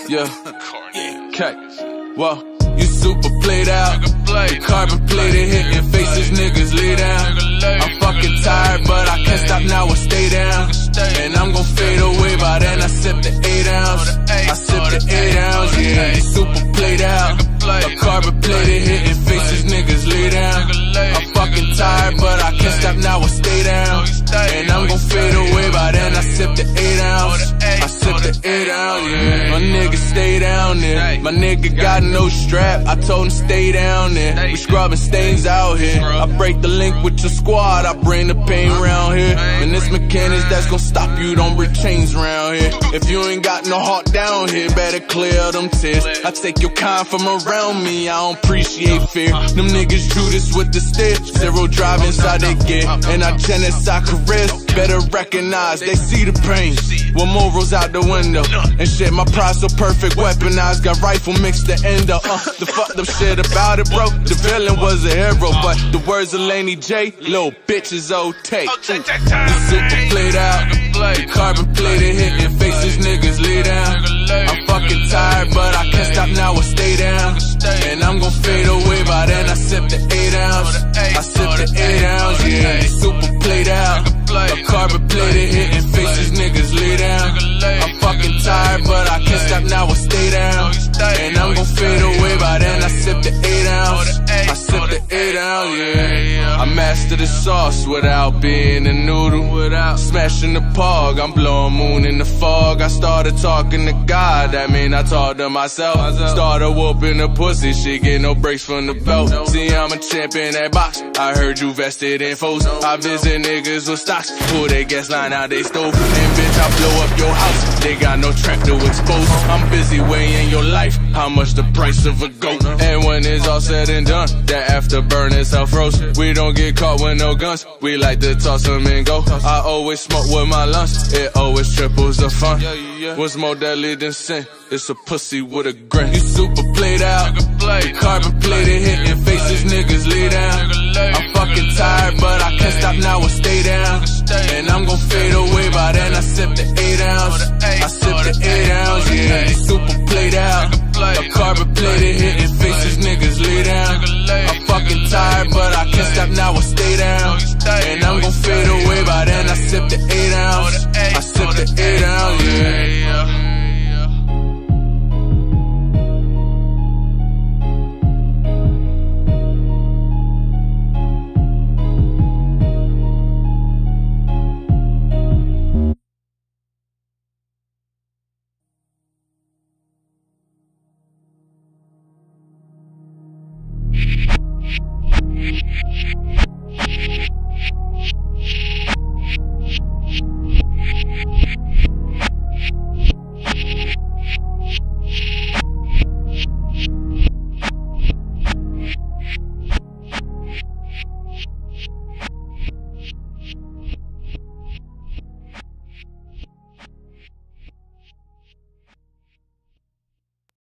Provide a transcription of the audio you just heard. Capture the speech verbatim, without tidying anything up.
Yeah, okay, well, you super played out. The carbon plated hitting faces, niggas lay down. I'm fucking tired, but I can't stop now, I stay down. And I'm gon' fade away, by then I sip the eight ounce. I sip the eight ounce, yeah, you super played out. The carbon plated hitting faces, niggas lay down. I'm fucking tired, but I can't stop now, I stay down. And I'm gon' fade away, by then I sip the eight ounce. I sip the eight ounce, yeah. My nigga stay down there. My nigga got no strap, I told him stay down there. We scrubbing stains out here. I break the link with your squad, I bring the pain round here. And it's mechanics that's gon' stop you, don't bring chains round here. If you ain't got no heart down here, better clear them tears. I take your kind from around me, I don't appreciate fear. Them niggas Judas with the stick, zero drive inside they get. And I genocide careers, better recognize, they see the pain. With morals out the window, and shit, my pride so perfect, weaponized, got rifle mixed the endo. Uh, the fucked up shit about it, bro, the villain was a hero, but the words of Laney J, little bitches okay. The super played out, the carbon plated hitting faces, niggas lay down. I'm fucking tired, but I can't stop now, I stay down. And I'm gon' fade away, by then I sip the eight ounce. I sip the eight ounce, yeah, the super played out. The carbon plated hitting faces, niggas lay down. I'm fucking tired, but I can't stop now, I stay down. And I'm gon' fade away, by then I sip the eight ounce. I sip the eight ounce, yeah. I master the sauce without being a noodle. Without smashing the pog, I'm blowing moon in the fog. I started talking to God, that mean I talk to myself. Started whooping the pussy, she get no breaks from the belt. See, I'm a champion at box, I heard you vested in foes. I visit niggas with stocks, pull their gas line out they stove. And bitch, I blow up your house, they got no trap to expose. I'm busy weighing your life, how much the price of a goat. And when it's all said and done, that afterburn is self-roast. We don't get caught with no guns, we like to toss them and go. I always smoke with my lungs, it always triples the fun. What's more deadly than sin? It's a pussy with a grin. You super played out, the carbon plated hitting faces, niggas lay down. I'm fucking tired, but I can't stop now, I stay down. And I'm gon' fade away, by then I sip the eight ounce. I sip the eight ounce, yeah, you super played out. The carbon plated hitting faces, niggas lay down. I'm fucking tired, but I can't stop now, I stay down. And I'm gon' fade away, by then I sip the eight ounce. I sip the eight ounce, yeah.